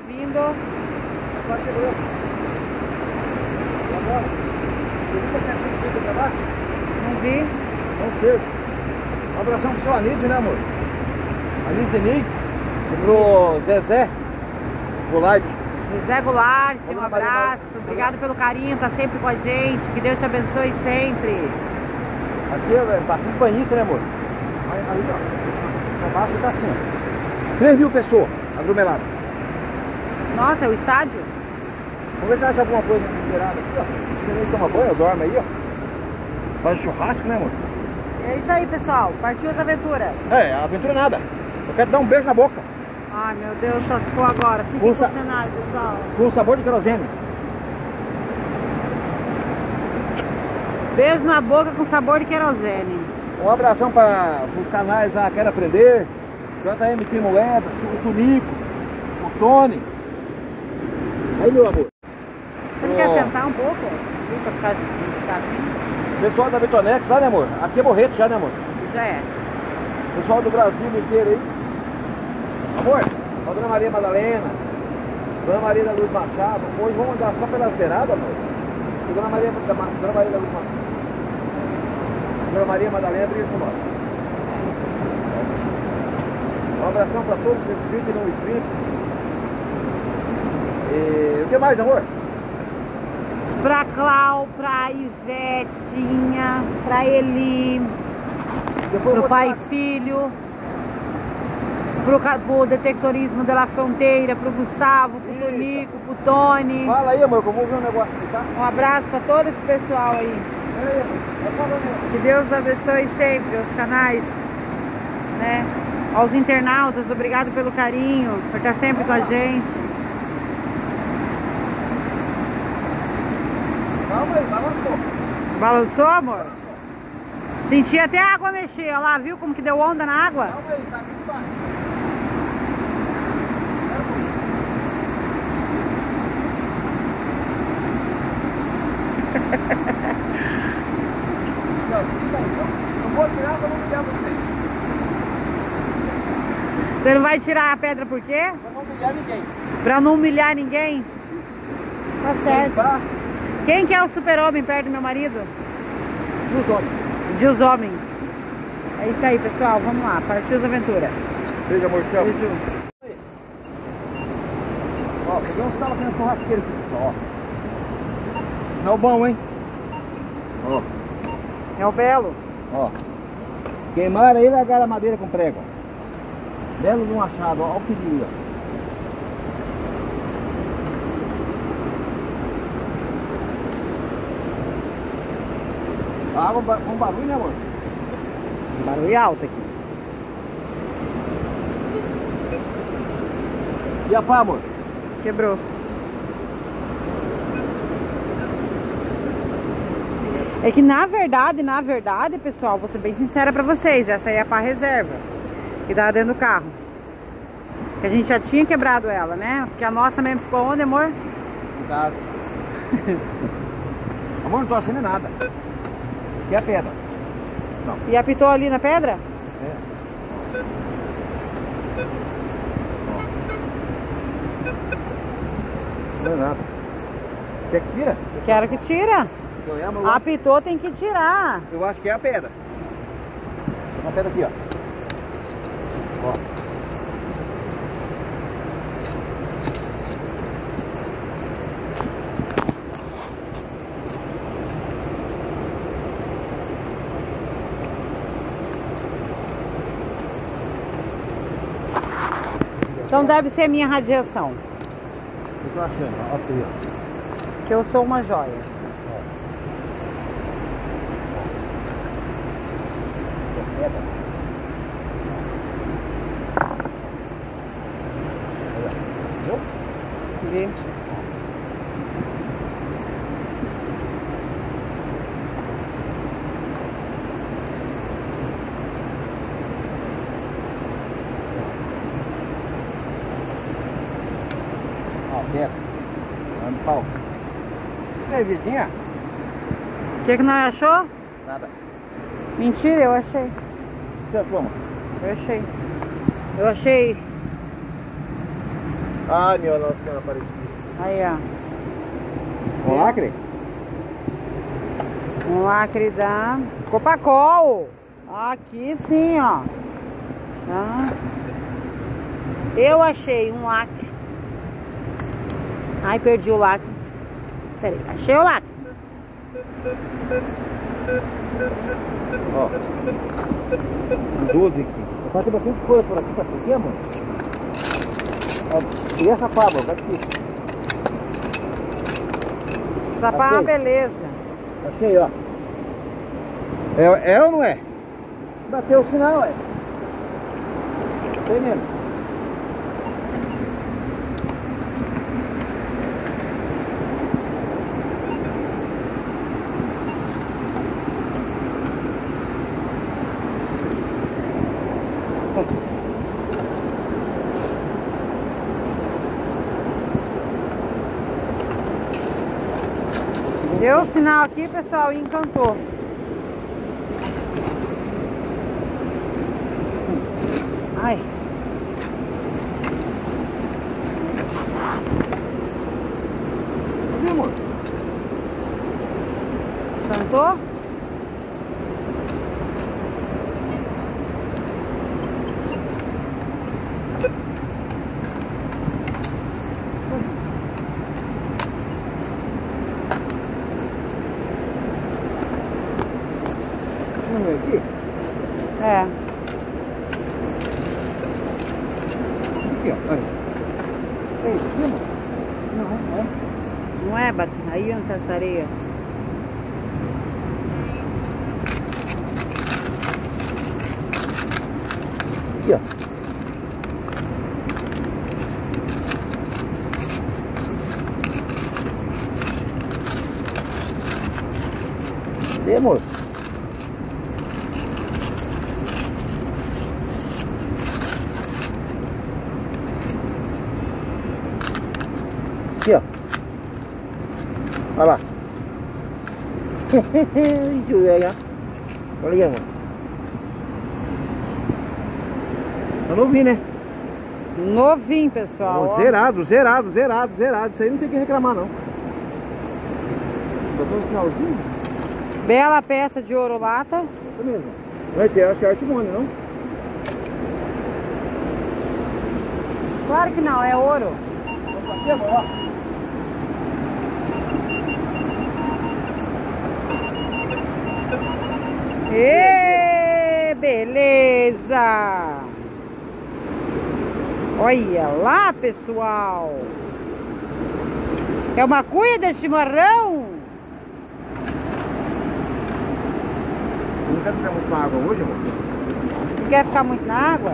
vindo. Agora chegou. E agora? Você viu que tem aqui pra baixo? Não vi. Não sei. Um abração pro seu Anísio, né, amor? Anísio Denise. E pro Zezé Goulart. José Goulart, um Dona abraço. Maria. Obrigado pelo carinho, tá sempre com a gente. Que Deus te abençoe sempre. Aqui é bastante banhista, né, amor? Aí, ó. Pra baixo tá assim, ó. 3.000 pessoas aglomeradas. Nossa, é o estádio? Vamos ver se acha alguma coisa liberada aqui, ó. Você toma banho, dorme aí, ó. Faz churrasco, né, amor? É isso aí, pessoal. Partiu as aventuras. É, aventura nada. Eu quero dar um beijo na boca. Ai, meu Deus, só se for agora. Fiquem com o cenário, pessoal. Com sabor de querosene. Beijo na boca com sabor de querosene. Um abração para os canais lá, Quero Aprender, JM Tem Moedas, o Tunico, o Tony. Aí, meu amor. Você não quer sentar um pouco? Viu, pra ficar assim? Pessoal da Betonex lá, né, amor? Aqui é Morreto já, né, amor? Já é. Pessoal do Brasil inteiro aí. Amor, a Dona Maria Madalena, Dona Maria da Luz Machado. Hoje vamos andar só pelas beiradas, amor. E Dona Maria da Luz Machado. Dona Maria Madalena briga com nós. Um abração para todos os inscritos e não inscritos. E o que mais, amor? Pra Clau, pra Ivetinha, pra Eli, pro pai e filho, pro detectorismo da Fronteira, pro Gustavo, pro Tonico, pro Tony. Fala aí, amor, que eu vou ver um negócio aqui, tá? Um abraço pra todo esse pessoal aí. Que Deus abençoe sempre os canais, né? Aos internautas, obrigado pelo carinho, por estar sempre com a gente. Calma aí, balançou. Balançou, amor? Senti até a água mexer, olha lá, viu como que deu onda na água? Calma aí, tá aqui embaixo. Não vou tirar pra não humilhar vocês. Você não vai tirar a pedra por quê? Pra não humilhar ninguém. Pra não humilhar ninguém? Tá certo. Tá? Quem que é o super-homem perto do meu marido? Dos homens. Deus homem. É isso aí, pessoal. Vamos lá. Partiu as aventuras. Beijo, amor, tchau. Beijo. Ó, peguei uns talos aqui na churrasqueira aqui, pessoal, ó. Sinal bom, hein? Ó. É o Belo. Ó. Queimaram aí e largaram a madeira com prego, ó. Belo de um achado, ó. Olha o perigo, ó. A água com barulho, né, amor? Barulho alto aqui. E a pá, amor? Quebrou. É que na verdade, pessoal, vou ser bem sincera pra vocês, essa aí é a pá reserva que tava dentro do carro. Que a gente já tinha quebrado ela, né? Porque a nossa mesmo ficou onde, amor? Em casa. Amor, não tô achando nada. Aqui é a pedra. Não. E apitou ali na pedra? É. Não é nada. Quer que tira? Quero que tira. Eu amo, eu acho- Apitou, tem que tirar. Eu acho que é a pedra. Essa pedra aqui, ó. Ó. Então deve ser minha radiação. Eu tô achando, ó, você aí, ó. Que eu sou uma joia. Pedra. Viu? Vê? Ó, pedra. Olha o pau. E aí, Vidinha? O que nós achou? Nada. Mentira, eu achei. O que você achou, amor? Eu achei. Eu achei Ai, meu Nossa Senhora Aparecida. Aí, ó. Um lacre? Um lacre da Copacol. Aqui sim, ó. Tá. Eu achei um lacre. Ai, perdi o lacre. Peraí, achei o lacre. Ó. 12 aqui. Vai ter bastante coisa por aqui, sabe por quê, mano? E essa pá, mano? Aqui. Essa pá é uma beleza. Achei, ó. É ou não é? Bateu o sinal, é. Tem mesmo. Deu o sinal aqui, pessoal, e encantou. Ai. Cadê, amor? Encantou? Não é aqui? É. Aqui, ó. Olha. É isso aqui, amor? Não, é. Não é, Bato? Aí onde tá essa areia? Aqui, ó. Cadê, amor? Aqui, ó. Olha lá. Deixa eu ver aí, ó. Olha aí, amor. Tá novinho, né? Novinho, pessoal. Ó. Zerado. Isso aí não tem que reclamar, não. Botou um sinalzinho? Bela peça de ouro lata. Isso mesmo. Mas esse eu acho que é artimônio, não? Claro que não, é ouro. Aqui, amor, ó. Ê, beleza! Olha lá, pessoal! É uma cuia de chimarrão? Não quer ficar muito com água hoje, amor? Não quer ficar muito na água?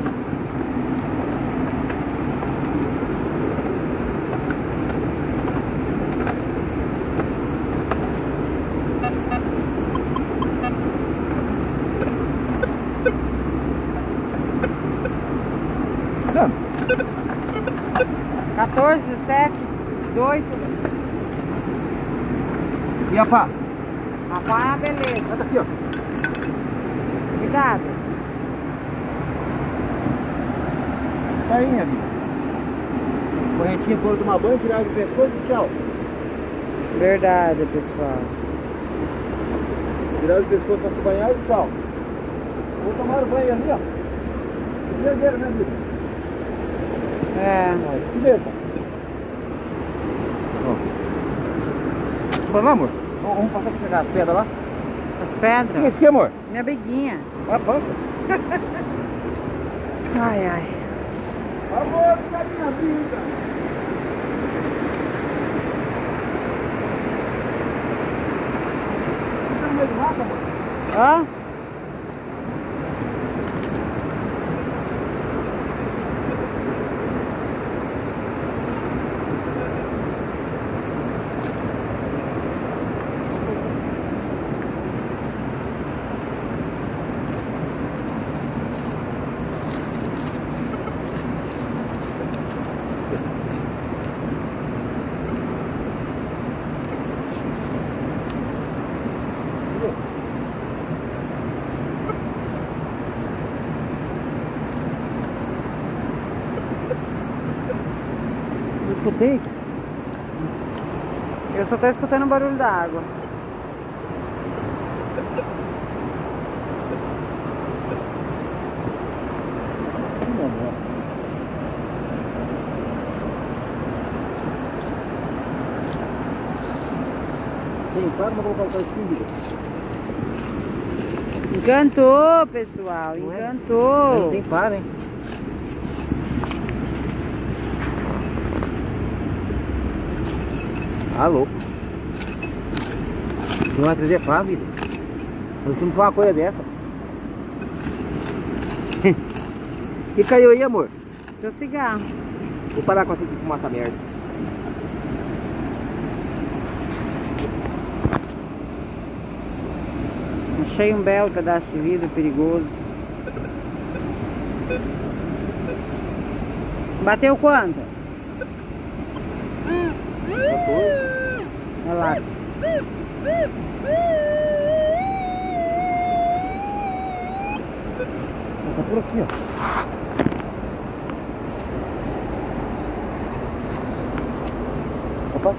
Não. 14, 17, 18. E a pá? A pá é uma beleza. Olha aqui, ó. Cuidado. Tá aí, minha vida. Correntinha quando tomar banho, tirar do pescoço e tchau. Verdade, pessoal. Tirar do pescoço pra se banhar e tchau. Vou tomar o banho ali, ó. Verdadeiro, né, vida? É. Que beleza. Vamos lá, amor? Vamos passar pra pegar as pedras lá? As O que é pedras. isso aqui, amor? Minha beguinha. Ah, passa. Ai, ai. Amor, que tá minha vida. Você tá no meio do mato, amor? Ó. escutei. Eu só tô escutando o barulho da água. Tem claro, mas vou colocar o esquinho. Encantou, pessoal. Não é? Encantou. Não tem par, hein? Ah, louco. Não vai trazer pá, vida. Se não for uma coisa dessa. Que caiu aí, amor? Teu cigarro. Vou parar com essa aqui, fumar essa merda. Achei um belo pedaço de vidro perigoso. Bateu quanto? 14. Olha lá. Tá por aqui, ó. Opa.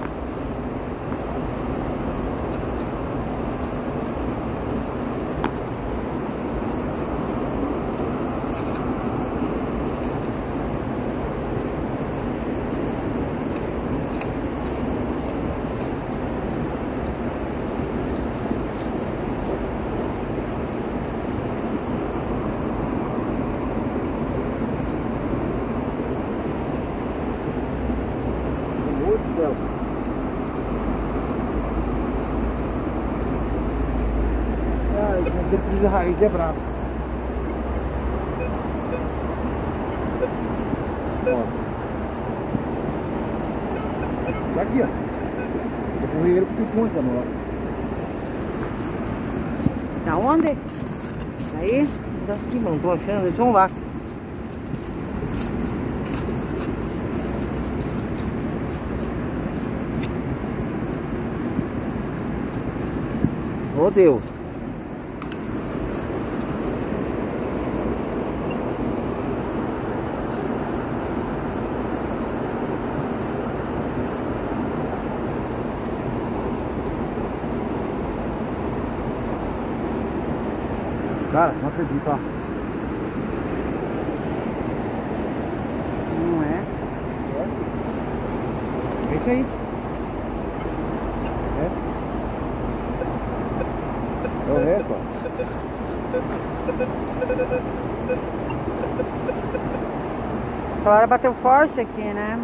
Meu Deus do céu. Ai, gente, de raiz é bravo. Ó. Tá aqui, ó. Eu vou ver ele com o ponto, amor. Tá onde? Aí? Tá aqui, mano. Tô achando. Eles vão lá. Oh, Deus. Cara, não acredito, ó. Não é? É isso aí. É o resto, ó. Agora bateu forte aqui, né?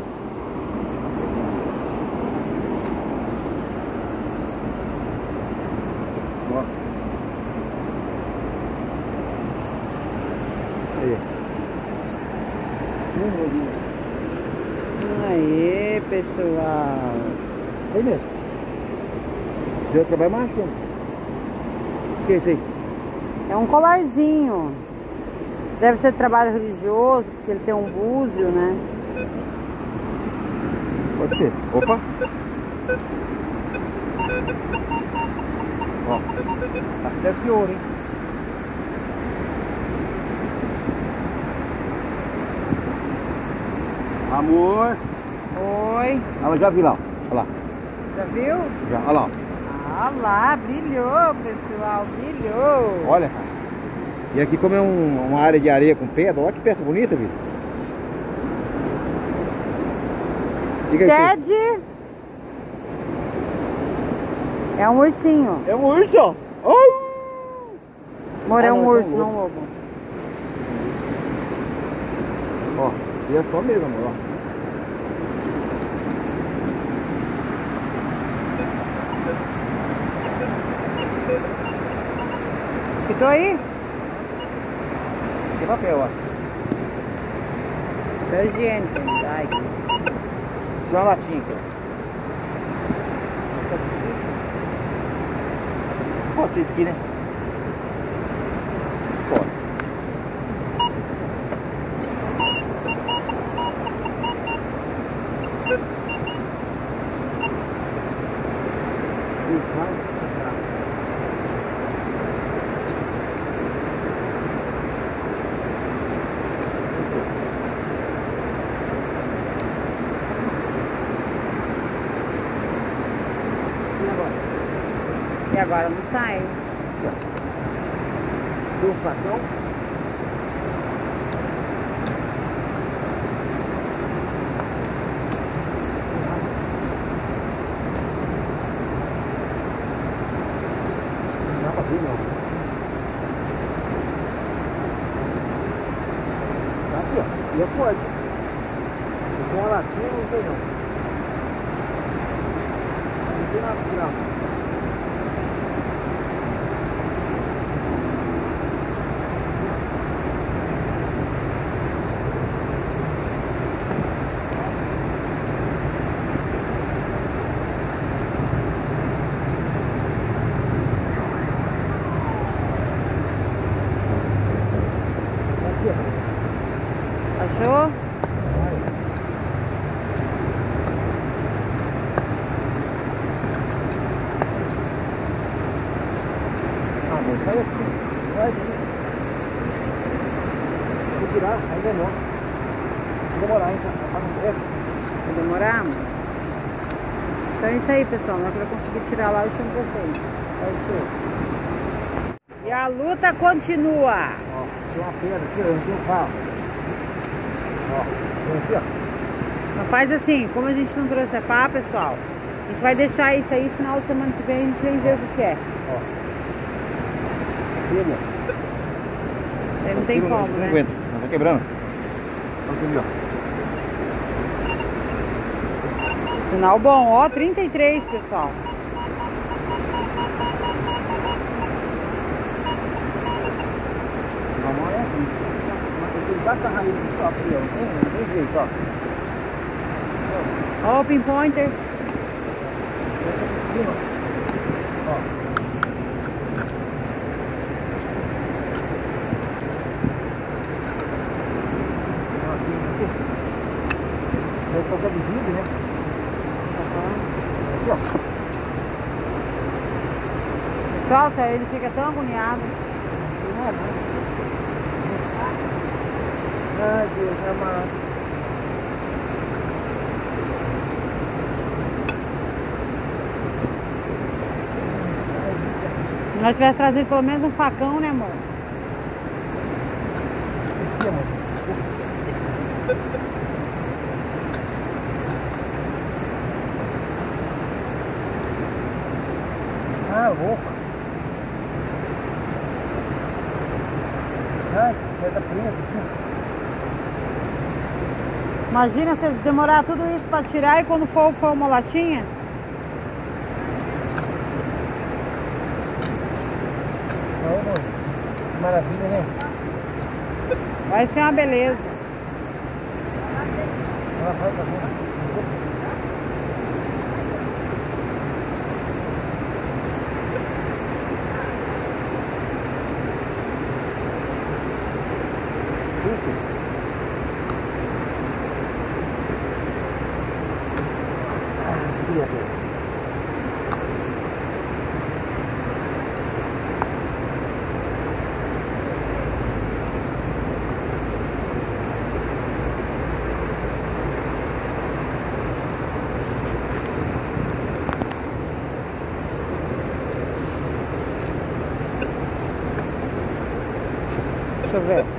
Ó. Aí. Aê, pessoal. Aí mesmo. Deu trabalho mais, filho. O que é isso aí? É um colarzinho. Deve ser trabalho religioso, porque ele tem um búzio, né? Pode ser. Opa. Ó. Deve ser ouro, hein? Amor. Oi. Ah, eu já vi lá. Olha lá. Já viu? Já. Olha lá. Ah lá, brilhou, pessoal, brilhou. Olha, cara. E aqui como é uma área de areia com pedra, olha que peça bonita, viu? Diga aí. Ted. É um ursinho. É um urso, ó. Amor, é um não, urso, é um não um lobo. Ó, e é só mesmo, amor, ó. Ficou aí? Tem papel, ó. Papel higiênico. Ai, Isso é uma latinha aqui, ó. Pode ser isso aqui, né? Pode. agora não sai. Tem um facão. Não dá pra ver, não. Tá aqui, ó. E é forte. Com uma latinha não tem, não. Não tem nada pra tirar. Achou? Ah, mas sai assim. Vai aqui. Vou tirar, aí demora. Vai demorar, hein? Tá no preço. Vai demorar? Então é isso aí, pessoal. Na hora que eu conseguir tirar lá, eu chamo vocês. E a luta continua. Ó, tem uma pedra aqui, ó, não tem um carro. Ó, tem aqui, ó. Então faz assim, como a gente não trouxe a pá, pessoal, a gente vai deixar isso aí, final de semana que vem a gente vem ver o que é. Ó. Aqui, Aí não tem como, não né? aguenta, mas tá quebrando. Olha você, ó. Sinal bom, ó, 33, pessoal. Vamos olhar aqui. Mas ele bate a raiz aqui, ó, aqui, ó. Não tem jeito, ó. Ó o pinpointer. Ó. Deve fazer visível, né? Aqui, ó. Solta, ele fica tão agoniado. Não é bom. Ai, Deus amado. Se nós tivesse trazido pelo menos um facão, né, amor? Esqueci, amor. Ah, louco. Ai, vai estar preso aqui. Imagina se demorar tudo isso pra tirar e quando for uma latinha. Não, amor. Que maravilha, né? Vai ser uma beleza. Ela vai pra ver. Deixa eu ver.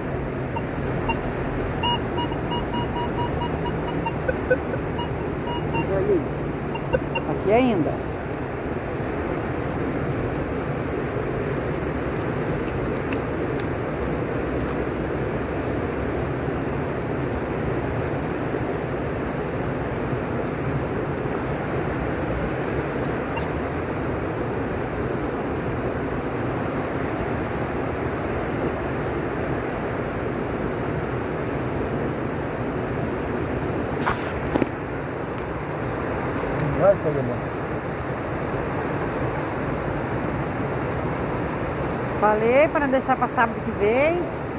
Aqui ainda. Vai sair, amor. Falei para não deixar para sábado que vem.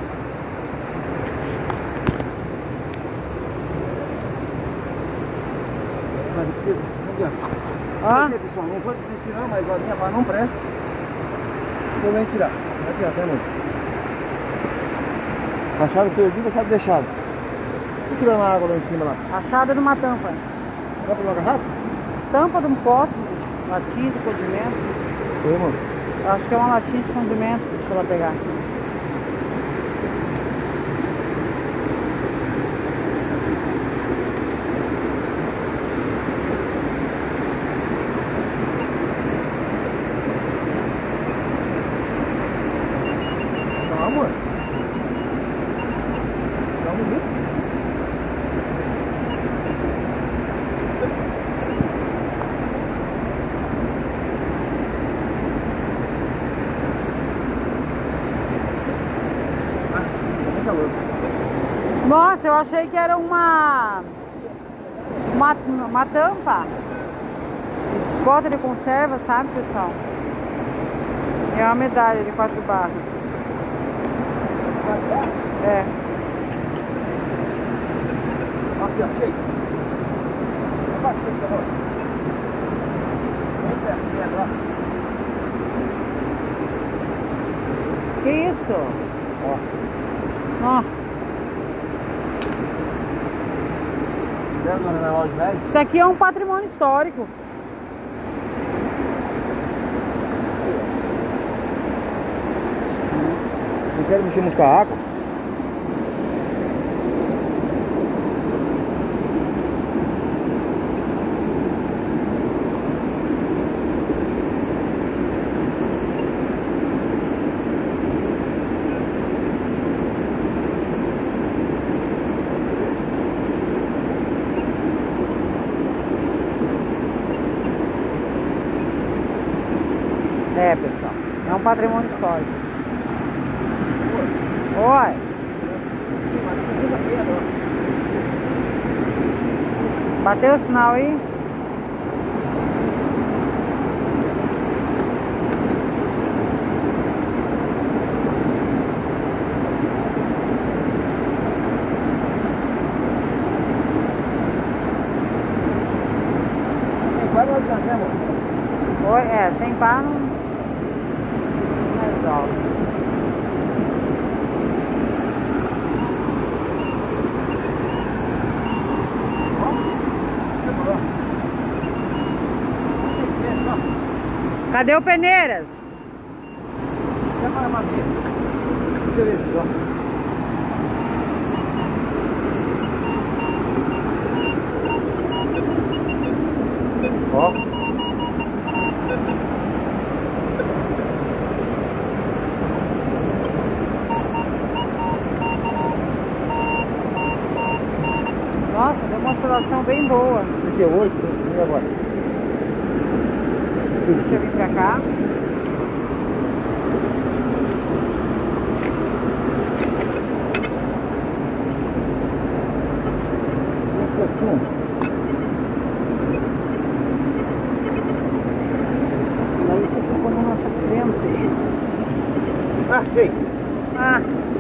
Mas aqui, não adianta. Ó, Pessoal, não vou desistir não, mas a minha pá não presta. Vou nem tirar. Não adianta, né, amor? Achado perdido, achado deixado. Tô tirando a água lá em cima lá. achada de uma tampa. Dá pra uma garrafa? Tampa de um copo, latinha de condimento. Oi, mano. Eu acho que é uma latinha de condimento. Deixa eu lá pegar. Tá, amor. Dá um minuto. Nossa, eu achei que era uma tampa. Esses potes de conserva, sabe, pessoal? É uma medalha de 4 barras. É. Aqui, ó, cheio. Abaixa aí, tá bom? Vem essa pedra, ó. Que isso? Ó. Ó. Vendo no relógio velho? Isso aqui é um patrimônio histórico. Não quero mexer muito com a água. É, pessoal. É um patrimônio histórico. Oi. Bateu o sinal aí? Vai lá de café, amor. Oi, é, sem pá não resolve. Cadê o Peneiras? Deixa eu ver, ó. Ó. Nossa, deu uma oscilação bem boa. 38, e agora? Deixa eu vir pra cá. Aí você ficou na nossa frente. Achei. Ah,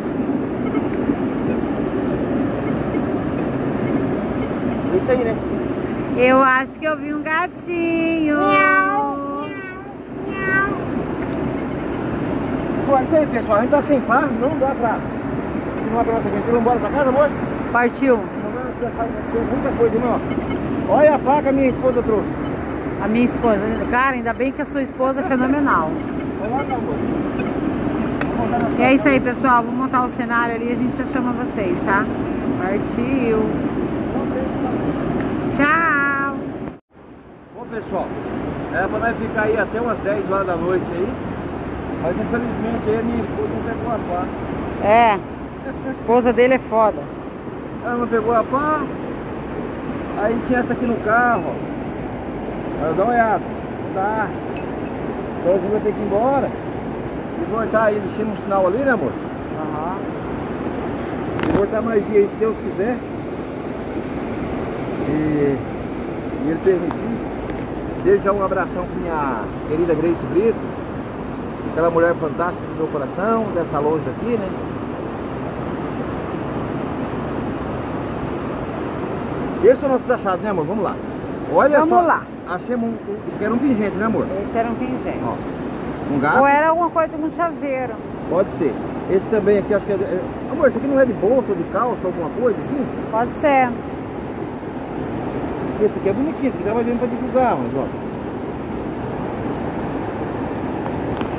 É isso aí, né? eu acho que eu vi um gatinho. Bom, é isso aí, pessoal. A gente tá sem par, não dá pra continuar pra nossa aventura. Vamos embora pra casa, amor? Partiu. Tem muita coisa, né? Ó. Olha a placa que a minha esposa trouxe. A minha esposa. Cara, ainda bem que a sua esposa é fenomenal. Vai lá, amor. E é isso aí, pessoal. Vou montar o cenário ali e a gente já chama vocês, tá? Partiu. Tchau. Bom, pessoal, era pra nós ficar aí até umas 10 horas da noite aí. Mas infelizmente aí a minha esposa não pegou a pá. É. A esposa dele é foda. Ela não pegou a pá. Aí tinha essa aqui no carro, ó. Ela dá uma olhada. Não dá. Então a gente vai ter que ir embora. E voltar aí, enchendo um sinal ali, né, amor? Aham. E voltar mais dia aí, se Deus quiser. E ele permitir. Desde já um abração para minha querida Grace Brito. Aquela mulher fantástica do meu coração. Deve estar longe daqui, né? Esse é o nosso achado, né, amor? Vamos lá. Olha Vamos só. lá. Achamos isso aqui era um pingente, né, amor? Esse era um pingente. Ó, um gato. Ou era alguma coisa com chaveiro. Pode ser. Esse também aqui, acho que é... Amor, esse aqui não é de bolsa ou de calça, alguma coisa assim? Pode ser. Esse aqui é bonitinho, esse aqui dá mais bem pra divulgar, mas ó.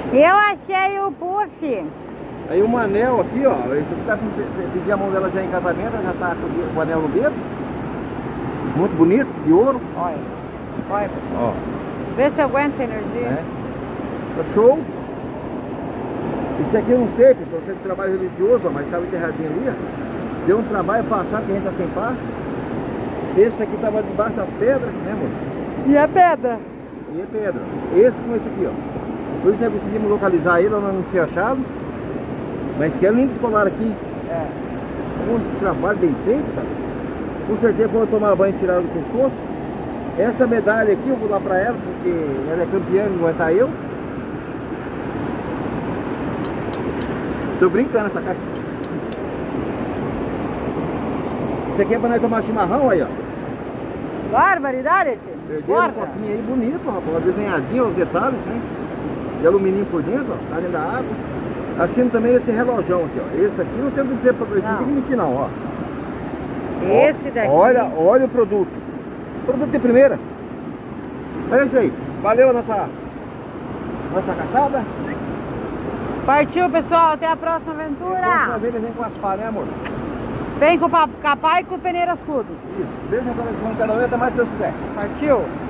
Eu achei o puff. Aí um anel aqui, ó. Esse aqui tá pedir a mão dela já em casamento, ela já tá com o anel no dedo. Muito bonito, de ouro. Olha. Olha, pessoal. Ó. Vê se aguenta essa energia. É. Tá show. Isso aqui eu não sei, pessoal, você é de trabalho religioso, ó, mas estava enterradinho ali, ó. Deu um trabalho pra achar que a gente tá sem par. Esse aqui tava debaixo das pedras, né, amor? E a pedra? E é pedra. Esse com esse aqui, ó. Por isso nós conseguimos localizar ele, nós não tinha achado. Mas que é lindo esse colar aqui. É. Um trabalho bem feito, cara. Com certeza vou tomar banho e tirar do pescoço. Essa medalha aqui eu vou dar pra ela, porque ela é campeã, não aguentar eu. Tô brincando essa caixa. Isso aqui é pra nós tomar chimarrão aí, ó. Barbaridade, tio. Perderam um copinho aí bonito, rapaz. Desenhadinho, os detalhes, né? De alumínio por dentro, ó. Tá dentro da água. Achando também esse relojão aqui, ó. Esse aqui não tem o que dizer pra vocês, não tem que mentir não, ó. Esse daqui. Olha o produto. Produto de primeira. Olha isso aí. Valeu a nossa caçada. Partiu, pessoal. Até a próxima aventura. Próxima vez a gente com as pá, né, amor? Vem com o capá e com o peneira escudo. Isso. Beijo no coração de cada um e até mais se Deus quiser. Partiu.